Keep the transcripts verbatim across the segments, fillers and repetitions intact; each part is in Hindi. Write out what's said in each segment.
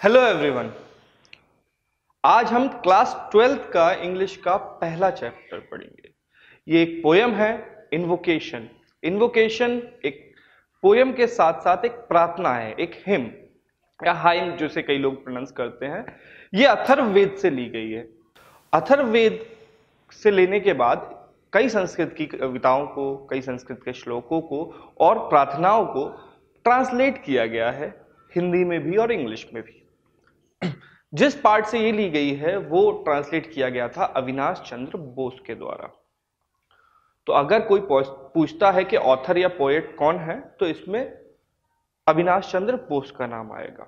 Hello everyone. आज हम क्लास ट्वेल्थ का इंग्लिश का पहला चैप्टर पढ़ेंगे। ये एक पोयम है, इन्वोकेशन। इन्वोकेशन एक पोयम के साथ साथ एक प्रार्थना है, एक हिम या हाइम जिसे कई लोग प्रोनाउंस करते हैं। ये अथर्ववेद से ली गई है। अथर्ववेद से लेने के बाद कई संस्कृत की कविताओं को, कई संस्कृत के श्लोकों को और प्रार्थनाओं को ट्रांसलेट किया गया है, हिंदी में भी और इंग्लिश में भी। जिस पार्ट से ये ली गई है वो ट्रांसलेट किया गया था अविनाश चंद्र बोस के द्वारा। तो अगर कोई पूछता है कि ऑथर या पोएट कौन है, तो इसमें अविनाश चंद्र बोस का नाम आएगा।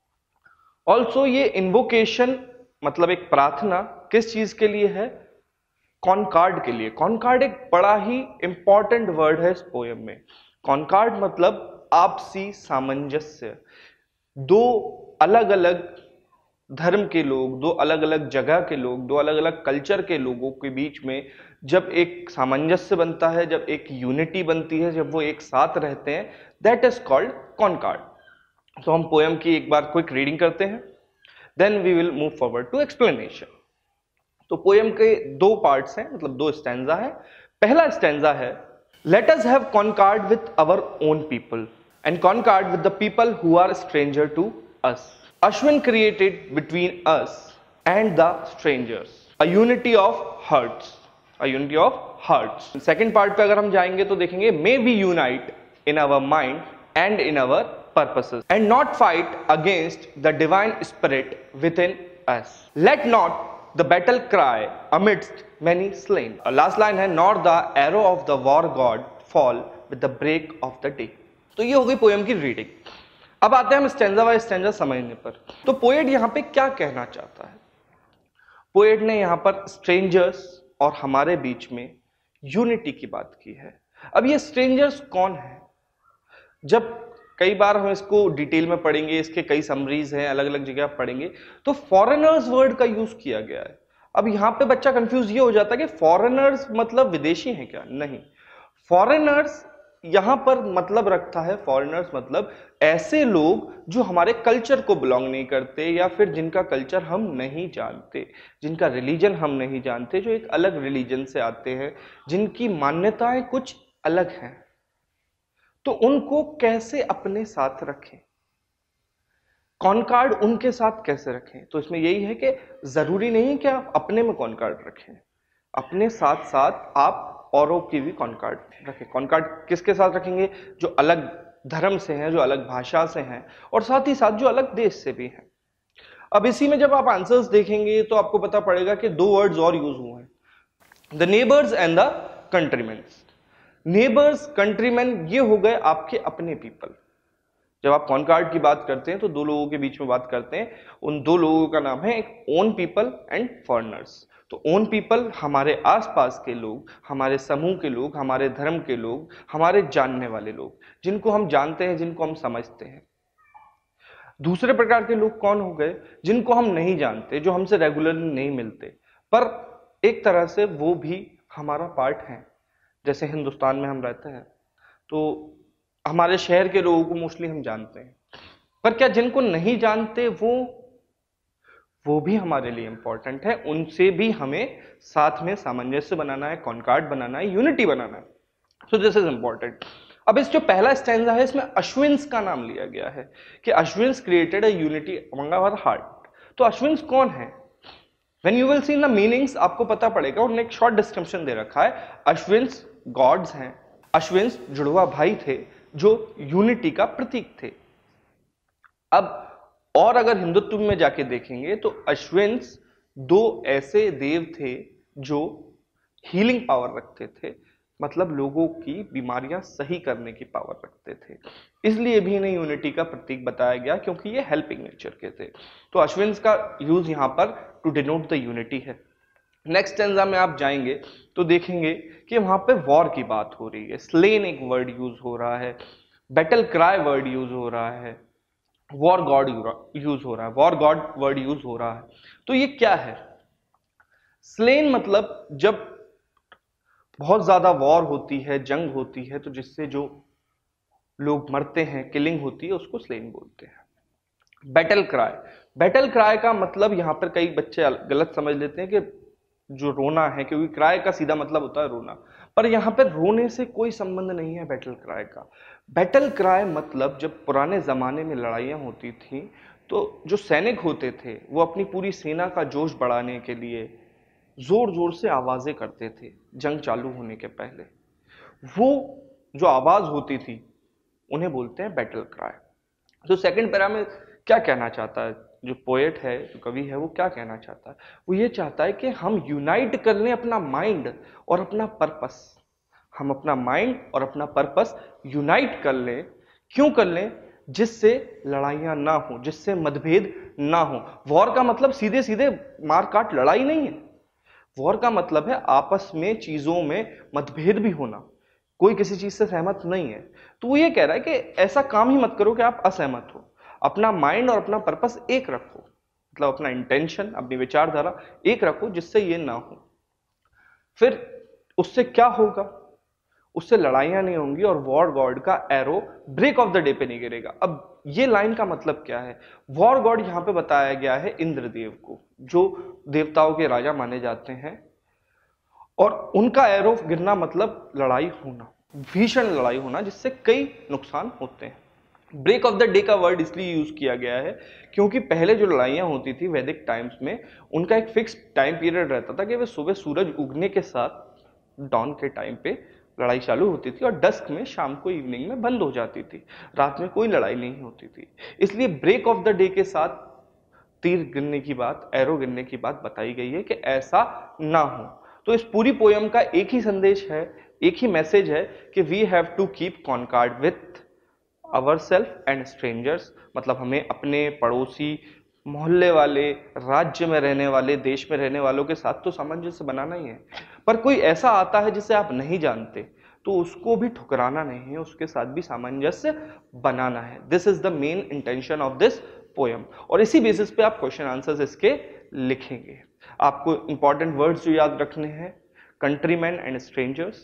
ऑल्सो ये इन्वोकेशन मतलब एक प्रार्थना किस चीज के लिए है? कॉनकॉर्ड के लिए। कॉनकॉर्ड एक बड़ा ही इंपॉर्टेंट वर्ड है इस पोयम में। कॉनकॉर्ड मतलब आपसी सामंजस्य। दो अलग अलग धर्म के लोग, दो अलग अलग जगह के लोग, दो अलग अलग कल्चर के लोगों के बीच में जब एक सामंजस्य बनता है, जब एक यूनिटी बनती है, जब वो एक साथ रहते हैं, दैट इज कॉल्ड कॉनकॉर्ड। तो हम पोयम की एक बार क्विक रीडिंग करते हैं, then we will move forward to explanation. तो पोयम के दो पार्ट्स हैं, मतलब दो स्टैंजा है। पहला स्टैंजा है, let us have concord with our own people and concord with the people who are stranger to us. Ashwin created between us and the strangers a unity of hearts, a unity of hearts. Second part पे अगर हम जाएंगे तो देखेंगे, may we unite in our mind and in our purposes and not fight against the divine spirit within us. Let not the battle cry amidst many slain. Last line है, nor the arrow of the war god fall with the break of the day. तो ये हो गई पोयम की रीडिंग। अब आते हैं हम स्टैंजा वाइज स्टैंजा समझने पर। तो पोएट यहां पे क्या कहना चाहता है? पोएट ने यहां पर स्ट्रेंजर्स और हमारे बीच में यूनिटी की बात की है। अब ये स्ट्रेंजर्स कौन है? जब कई बार हम इसको डिटेल में पढ़ेंगे, इसके कई समरीज हैं, अलग अलग जगह पढ़ेंगे, तो फॉरेनर्स वर्ड का यूज किया गया है। अब यहां पे बच्चा कंफ्यूज ये हो जाता है कि फॉरेनर्स मतलब विदेशी हैं क्या? नहीं, फॉरेनर्स यहां पर मतलब रखता है, फॉरेनर्स मतलब ऐसे लोग जो हमारे कल्चर को बिलोंग नहीं करते या फिर जिनका कल्चर हम नहीं जानते, जिनका रिलीजन हम नहीं जानते, जो एक अलग रिलीजन से आते हैं, जिनकी मान्यताएं कुछ अलग हैं। तो उनको कैसे अपने साथ रखें, कॉनकॉर्ड उनके साथ कैसे रखें? तो इसमें यही है कि जरूरी नहीं कि आप अपने में कॉनकॉर्ड रखें, अपने साथ साथ आप औरों की भी कॉनकॉर्ड रखें। कॉनकॉर्ड किसके साथ रखेंगे? जो अलग धर्म से हैं, जो अलग भाषा से हैं, और साथ ही साथ जो अलग देश से भी हैं। अब इसी में जब आप आंसर्स देखेंगे तो आपको पता पड़ेगा कि दो वर्ड्स और यूज हुए हैं, the neighbours and the countryman. Neighbours, countryman, ये हो गए आपके अपने पीपल। जब आप कॉनकॉर्ड की बात करते हैं तो दो लोगों के बीच में बात करते हैं, उन दो लोगों का नाम है एक ओन पीपल एंड फॉरेनर्स। तो ओन पीपल हमारे आसपास के लोग, हमारे समूह के लोग, हमारे धर्म के लोग, हमारे जानने वाले लोग, जिनको हम जानते हैं, जिनको हम समझते हैं। दूसरे प्रकार के लोग कौन हो गए? जिनको हम नहीं जानते, जो हमसे रेगुलरली नहीं मिलते, पर एक तरह से वो भी हमारा पार्ट है। जैसे हिंदुस्तान में हम रहते हैं तो हमारे शहर के लोगों को मोस्टली हम जानते हैं, पर क्या जिनको नहीं जानते वो वो भी हमारे लिए इंपॉर्टेंट है। उनसे भी हमें साथ में सामंजस्य बनाना है, कॉनकॉर्ड बनाना है, यूनिटी बनाना है। So this is important. अब इस जो पहला स्टैंजा है, इसमें अश्विन्स का नाम लिया गया है कि Ashwins created a unity among our heart. तो अश्विन्स कौन है? When you will see the meanings आपको पता पड़ेगा। उन्होंने एक शॉर्ट डिस्क्रिप्शन दे रखा है। अश्विन्स गॉड्स हैं। अश्विन्स जुड़वा भाई थे जो यूनिटी का प्रतीक थे। अब और अगर हिंदुत्व में जाके देखेंगे तो अश्विन्स दो ऐसे देव थे जो हीलिंग पावर रखते थे, मतलब लोगों की बीमारियां सही करने की पावर रखते थे। इसलिए भी इन्हें यूनिटी का प्रतीक बताया गया, क्योंकि ये हेल्पिंग नेचर के थे। तो अश्विन्स का यूज यहां पर टू डिनोट द यूनिटी है। नेक्स्ट स्टैंजा में आप जाएंगे तो देखेंगे कि वहां पे वॉर की बात हो रही है। स्लेन एक वर्ड यूज हो रहा है, बैटल क्राई वर्ड यूज हो रहा है, वॉर गॉड यूज हो रहा है, वॉर गॉड वर्ड यूज हो रहा है। तो ये क्या है? स्लेन मतलब जब बहुत ज्यादा वॉर होती है, जंग होती है, तो जिससे जो लोग मरते हैं, किलिंग होती है, उसको स्लेन बोलते हैं। Battle cry. बैटल क्राई का मतलब यहां पर कई बच्चे गलत समझ लेते हैं कि जो रोना है, क्योंकि क्राई का सीधा मतलब होता है रोना, पर यहां पर रोने से कोई संबंध नहीं है बैटल क्राई का। बैटल क्राई मतलब जब पुराने जमाने में लड़ाइयां होती थी तो जो सैनिक होते थे वो अपनी पूरी सेना का जोश बढ़ाने के लिए जोर जोर से आवाजें करते थे जंग चालू होने के पहले। वो जो आवाज होती थी उन्हें बोलते हैं बैटल क्राई। तो सेकंड पैरा में क्या कहना चाहता है जो पोएट है, जो कवि है, वो क्या कहना चाहता है? वो ये चाहता है कि हम यूनाइट कर लें अपना माइंड और अपना पर्पस। हम अपना माइंड और अपना पर्पस यूनाइट कर लें। क्यों कर लें? जिससे लड़ाइयां ना हो, जिससे मतभेद ना हो। वॉर का मतलब सीधे सीधे मार काट लड़ाई नहीं है। वॉर का मतलब है आपस में चीजों में मतभेद भी होना, कोई किसी चीज से सहमत नहीं है। तो वो ये कह रहा है कि ऐसा काम ही मत करो कि आप असहमत हो। अपना माइंड और अपना पर्पस एक रखो, मतलब अपना इंटेंशन, अपनी विचारधारा एक रखो, जिससे ये ना हो। फिर उससे क्या होगा? उससे लड़ाइयां नहीं होंगी और वॉर गॉड का arrow break of the day पे नहीं गिरेगा। अब ये लाइन का मतलब क्या है? वॉर गॉड यहां पे बताया गया है इंद्रदेव को, जो देवताओं के राजा माने जाते हैं, और उनका एरो गिरना मतलब लड़ाई होना, भीषण लड़ाई होना, जिससे कई नुकसान होते हैं। ब्रेक ऑफ द डे का वर्ड इसलिए यूज किया गया है क्योंकि पहले जो लड़ाइयां होती थी वैदिक टाइम्स में, उनका एक फिक्स टाइम पीरियड रहता था कि वे सुबह सूरज उगने के साथ डॉन के टाइम पे लड़ाई चालू होती थी और डस्क में, शाम को, इवनिंग में बंद हो जाती थी। रात में कोई लड़ाई नहीं होती थी। इसलिए ब्रेक ऑफ द डे के साथ तीर गिरने की बात, एरो गिरने की बात बताई गई है कि ऐसा ना हो। तो इस पूरी पोयम का एक ही संदेश है, एक ही मैसेज है कि we have to keep concord with our self and strangers. मतलब हमें अपने पड़ोसी, मोहल्ले वाले, राज्य में रहने वाले, देश में रहने वालों के साथ तो सामंजस्य बनाना ही है, पर कोई ऐसा आता है जिसे आप नहीं जानते तो उसको भी ठुकराना नहीं है, उसके साथ भी सामंजस्य बनाना है। This is the main intention of this poem. और इसी बेसिस पे आप क्वेश्चन आंसर्स इसके लिखेंगे। आपको इंपॉर्टेंट वर्ड्स जो याद रखने हैं: countryman and strangers,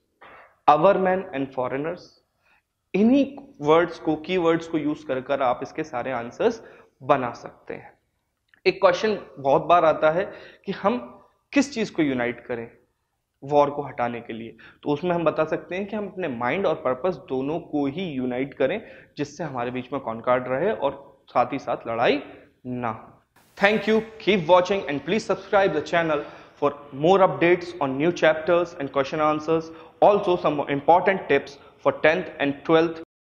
our man and foreigners. इन्हीं वर्ड्स को, की वर्ड्स को यूज कर कर आप इसके सारे आंसर्स बना सकते हैं। एक क्वेश्चन बहुत बार आता है कि हम किस चीज को यूनाइट करें वॉर को हटाने के लिए, तो उसमें हम बता सकते हैं कि हम अपने माइंड और पर्पस दोनों को ही यूनाइट करें, जिससे हमारे बीच में कॉन्कॉर्ड रहे और साथ ही साथ लड़ाई ना हो। Thank you, keep watching and please subscribe the channel for more updates on new chapters and question answers, also some important tips for tenth and twelfth